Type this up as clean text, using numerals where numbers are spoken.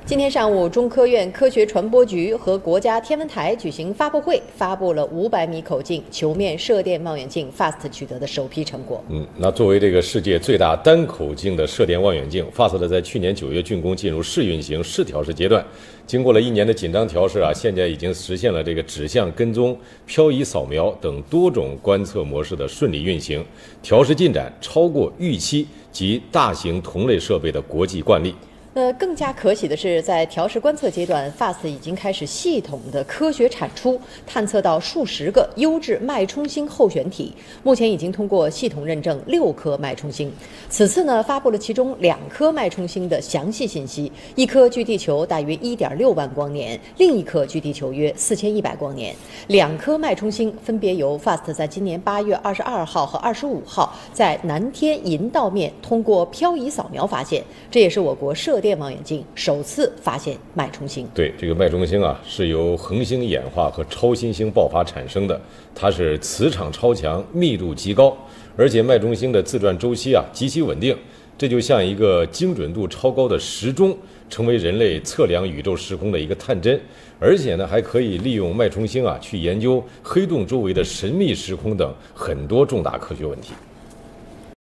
今天上午，中科院科学传播局和国家天文台举行发布会，发布了500米口径球面射电望远镜 FAST 取得的首批成果。 那作为这个世界最大单口径的射电望远镜 ，FAST 在去年9月竣工，进入试运行、试调试阶段。经过了1年的紧张调试现在已经实现了这个指向跟踪、漂移扫描等多种观测模式的顺利运行，调试进展超过预期及大型同类设备的国际惯例。 更加可喜的是，在调试观测阶段 ，FAST 已经开始系统的科学产出，探测到数十个优质脉冲星候选体。目前已经通过系统认证6颗脉冲星。此次呢，发布了其中2颗脉冲星的详细信息，一颗距地球大约1.6万光年，另一颗距地球约4100光年。2颗脉冲星分别由 FAST 在今年8月22号和25号在南天银道面通过漂移扫描发现，这也是我国射电望远镜首次发现脉冲星。 对，这个脉冲星是由恒星演化和超新星爆发产生的，它是磁场超强、密度极高，而且脉冲星的自转周期极其稳定，这就像一个精准度超高的时钟，成为人类测量宇宙时空的一个探针。而且呢，还可以利用脉冲星去研究黑洞周围的神秘时空等很多重大科学问题。